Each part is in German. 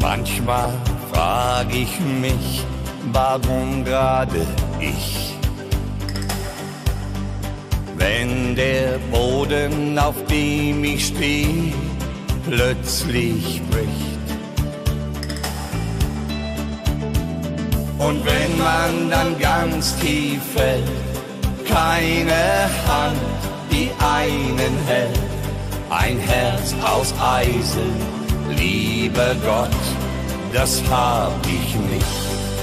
Manchmal frag ich mich, warum gerade ich? Wenn der Boden, auf dem ich stehe, plötzlich bricht. Und wenn man dann ganz tief fällt, keine Hand, die einen hält, ein Herz aus Eisen, lieber Gott, das hab ich nicht.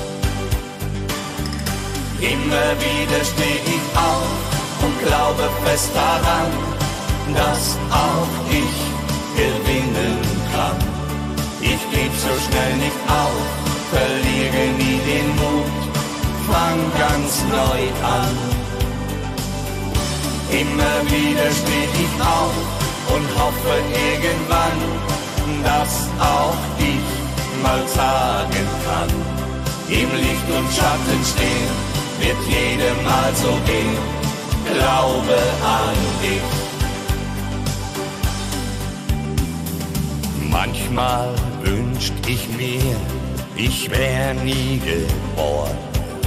Immer wieder steh ich auf und glaube fest daran, dass auch ich gewinnen kann. Ich geb so schnell nicht auf, verliere nie den Mut, fang ganz neu an. Immer wieder steh ich auf und hoffe irgendwann, dass auch ich mal sagen kann, im Licht und Schatten stehen, wird jedem mal so gehen, glaube an dich. Manchmal wünscht ich mir, ich wär nie geboren.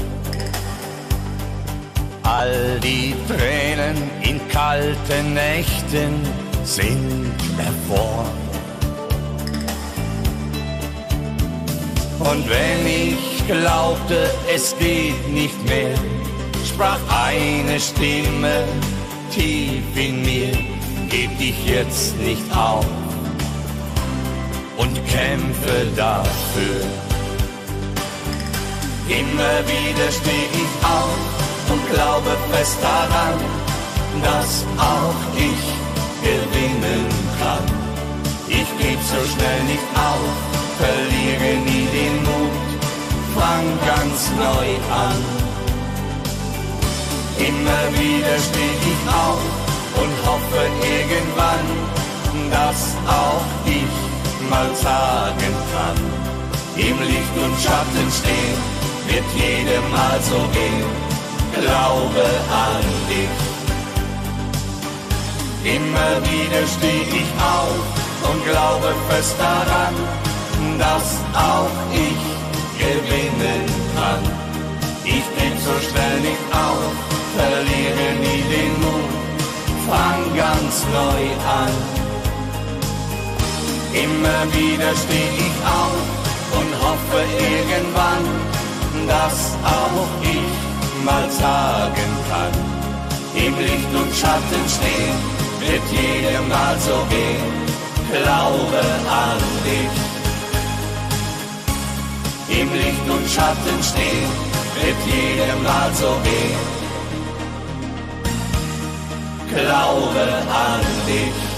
All die Tränen in kalten Nächten sind erfroren. Und wenn ich glaubte, es geht nicht mehr, sprach eine Stimme tief in mir, geb dich jetzt nicht auf und kämpfe dafür. Immer wieder steh ich auf und glaube fest daran, dass auch ich gewinnen kann. Ich geb so schnell nicht auf, verliere nie den Mut, fang ganz neu an. Immer wieder steh ich auf und hoffe irgendwann, dass auch ich mal sagen kann, im Licht und Schatten stehen, wird jedem mal so gehen, glaube an dich. Immer wieder steh ich auf und glaube fest daran, dass auch ich gewinnen kann. Ich geb so schnell nicht auf, verliere nie den Mut, fang ganz neu an. Immer wieder steh ich auf und hoffe irgendwann, dass auch ich mal sagen kann, im Licht und Schatten stehen, wird jedem mal so gehen, glaube an dich. Im Licht und Schatten stehen, wird jedem mal so gehen, glaube an dich.